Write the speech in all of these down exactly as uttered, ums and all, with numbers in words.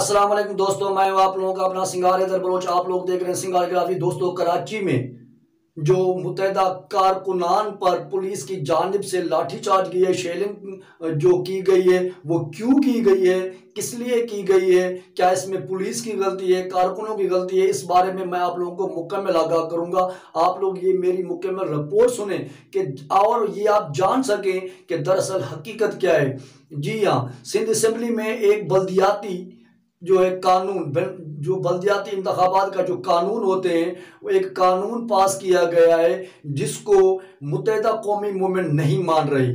अस्सलाम वालेकुम दोस्तों, मैं हूं आप लोगों का अपना सिंगार हैदर बलोच। आप लोग देख रहे हैं सिंगार ग्राफी। दोस्तों, कराची में जो मुतहदा कारकुनान पर पुलिस की जानिब से लाठीचार्ज की है, शेलिंग जो की गई है, वो क्यों की गई है, किस लिए की गई है, क्या इसमें पुलिस की गलती है, कारकुनों की गलती है, इस बारे में मैं आप लोगों को मुकम्मल आगाह करूंगा। आप लोग ये मेरी मुकम्मल रिपोर्ट सुने कि और ये आप जान सकें कि दरअसल हकीकत क्या है। जी हाँ, सिंध असेंबली में एक बल्दियाती जो है कानून, जो बल्दियाती इंतखाबात का जो कानून होते हैं, वो एक कानून पास किया गया है जिसको मुत्तहिदा कौमी मूवमेंट नहीं मान रही।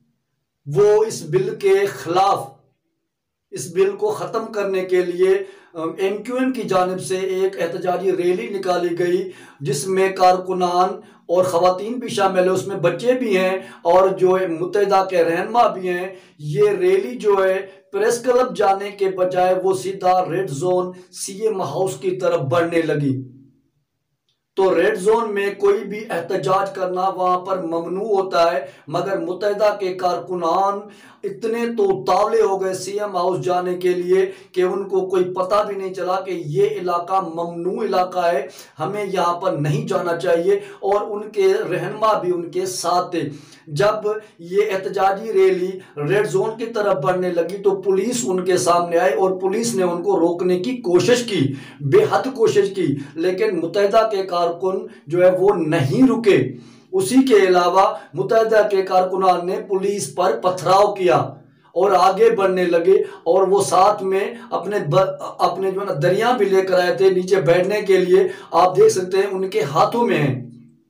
वो इस बिल के खिलाफ, इस बिल को ख़त्म करने के लिए एम क्यू एम की जानिब से एक एहतजाजी रैली निकाली गई, जिसमें कारकुनान और ख़वातीन भी शामिल है, उसमें बच्चे भी हैं और जो है मुत्तहिदा के रहनुमा भी हैं। ये रैली जो है प्रेस क्लब जाने के बजाय वो सीधा red zone C M house की तरफ बढ़ने लगी। तो रेड जोन में कोई भी एहतजाज करना वहां पर ममनू होता है, मगर मुत्तहिदा के कारकुनान इतने तो उतावले हो गए सी एम हाउस जाने के लिए कि उनको कोई पता भी नहीं चला कि ये इलाका ममनू इलाका है, हमें यहाँ पर नहीं जाना चाहिए। और उनके रहनुमा भी उनके साथ थे। जब ये एहतजाजी रैली रेड जोन की तरफ बढ़ने लगी तो पुलिस उनके सामने आई और पुलिस ने उनको रोकने की कोशिश की, बेहद कोशिश की, लेकिन मुत्तहिदा के कारकुन जो है वो नहीं रुके। उसी के अलावा मुत्तहिदा के कारकुनान ने पुलिस पर पथराव किया और आगे बढ़ने लगे, और वो साथ में अपने ब, अपने जो है ना दरिया भी लेकर आए थे नीचे बैठने के लिए। आप देख सकते हैं उनके हाथों में है,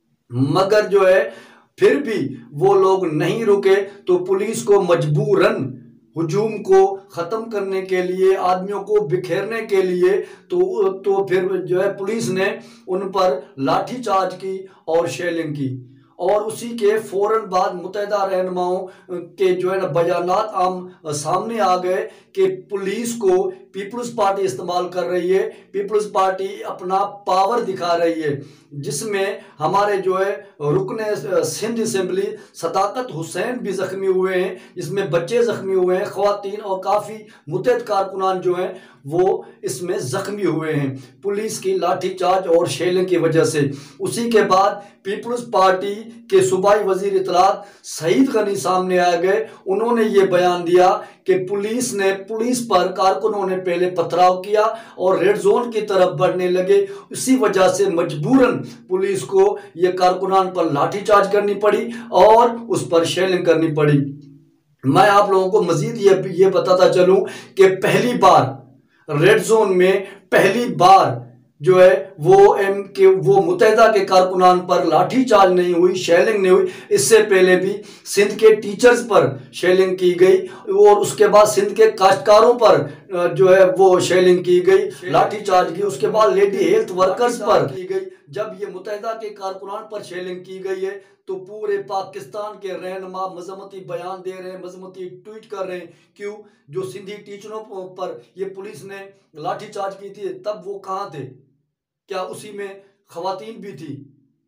मगर जो है फिर भी वो लोग नहीं रुके। तो पुलिस को मजबूरन हुजूम को ख़त्म करने के लिए, आदमियों को बिखेरने के लिए, तो तो फिर जो है पुलिस ने उन पर लाठीचार्ज की और शेलिंग की। और उसी के फौरन बाद मुत्तहिदा रहनुमाओं के जो है ना बयानात आम सामने आ गए कि पुलिस को पीपल्स पार्टी इस्तेमाल कर रही है, पीपल्स पार्टी अपना पावर दिखा रही है, जिसमें हमारे जो है रुकने सिंध असेंबली सदाकत हुसैन भी जख्मी हुए हैं, जिसमें बच्चे जख्मी हुए हैं, ख़वातीन और काफ़ी मुतहद कारकुनान जो हैं वो इसमें जख्मी हुए हैं पुलिस की लाठीचार्ज और शेलिंग की वजह से। उसी के बाद पीपल्स पार्टी के सूबाई वजीर इत्तलात सईद गनी सामने आ गए। उन्होंने ये बयान दिया कि पुलिस ने पुलिस पर कारकुनों ने पहले पथराव किया और रेड जोन की तरफ बढ़ने लगे, इसी वजह से मजबूरन पुलिस को ये कारकुनान पर लाठीचार्ज करनी पड़ी और उस पर शेलिंग करनी पड़ी। मैं आप लोगों को मजीद ये ये बताता चलूं कि पहली बार रेड जोन में पहली बार जो है वो एम के वो मुत्तहिदा के कारकुनान पर लाठीचार्ज नहीं हुई, शेलिंग नहीं हुई। इससे पहले भी सिंध के टीचर्स पर शेलिंग की गई और उसके बाद सिंध के काश्तकारों पर जो है वो शेलिंग की गई, लाठीचार्ज की। उसके बाद लेडी हेल्थ वर्कर्स पर की गई। जब ये मुत्तहिदा के कारकुनान पर शेलिंग की गई है तो पूरे पाकिस्तान के रहनुमा मजम्मती बयान दे रहे हैं, मजम्मती ट्वीट कर रहे हैं। क्यों? जो सिंधी टीचरों पर ये पुलिस ने लाठीचार्ज की थी, तब वो कहाँ थे? क्या उसी में खवातीन भी थी?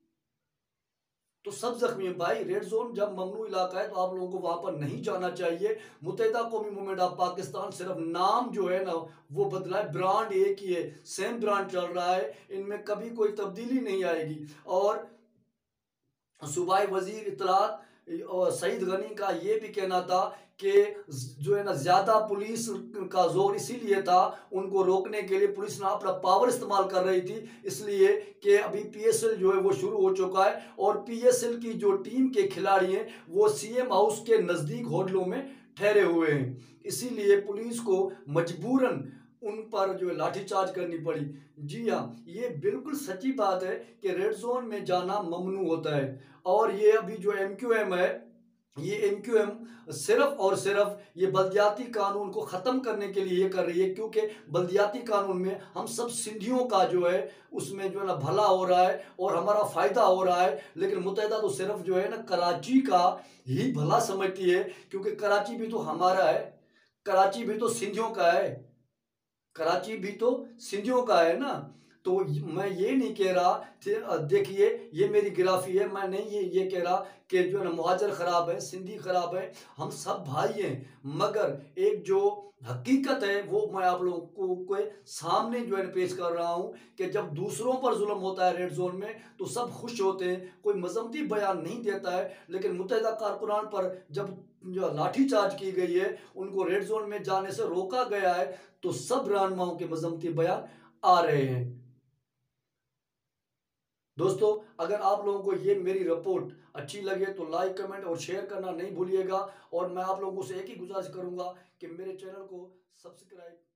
तो सब जख्मी है भाई। रेड जोन जब ममनू इलाका है तो आप लोगों को वहां पर नहीं जाना चाहिए। मुत्तहिदा कौमी मूवमेंट ऑफ पाकिस्तान सिर्फ नाम जो है ना वो बदला है, ब्रांड एक ही है, सेम ब्रांड चल रहा है, इनमें कभी कोई तब्दीली नहीं आएगी। और सूबाई वजीर इत्तलात सईद गनी का ये भी कहना था कि जो है ना ज्यादा पुलिस का जोर इसीलिए था, उनको रोकने के लिए पुलिस ने अपना पावर इस्तेमाल कर रही थी, इसलिए कि अभी पी एस एल जो है वो शुरू हो चुका है और पी एस एल की जो टीम के खिलाड़ी हैं वो सी एम हाउस के नजदीक होटलों में ठहरे हुए हैं, इसीलिए पुलिस को मजबूरन उन पर जो है लाठीचार्ज करनी पड़ी। जी हाँ, ये बिल्कुल सच्ची बात है कि रेड जोन में जाना ममनू होता है। और ये अभी जो एम क्यू एम है, ये एम क्यू एम सिर्फ और सिर्फ ये बल्दियाती कानून को ख़त्म करने के लिए ये कर रही है, क्योंकि बल्दियाती कानून में हम सब सिंधियों का जो है उसमें जो है ना भला हो रहा है और हमारा फ़ायदा हो रहा है। लेकिन मुत्तहिदा तो सिर्फ जो है ना कराची का ही भला समझती है, क्योंकि कराची भी तो हमारा है, कराची भी तो सिंधियों का है, कराची भी तो सिंधियों का है ना। तो मैं ये नहीं कह रहा, देखिए ये मेरी गिराफी है, मैं नहीं ये ये कह रहा कि जो है ना मुहाजिर ख़राब है, सिंधी ख़राब है, हम सब भाई हैं। मगर एक जो हकीकत है वो मैं आप लोगों को, को सामने जो है पेश कर रहा हूँ कि जब दूसरों पर जुल्म होता है रेड जोन में तो सब खुश होते हैं, कोई मजम्मती बयान नहीं देता है। लेकिन मुत्तहिदा कारकुनान पर जब जो लाठीचार्ज की गई है, उनको रेड जोन में जाने से रोका गया है, तो सब रहनुमाओं के मजम्मती बयान आ रहे हैं। दोस्तों, अगर आप लोगों को ये मेरी रिपोर्ट अच्छी लगे तो लाइक, कमेंट और शेयर करना नहीं भूलिएगा। और मैं आप लोगों से एक ही गुजारिश करूंगा कि मेरे चैनल को सब्सक्राइब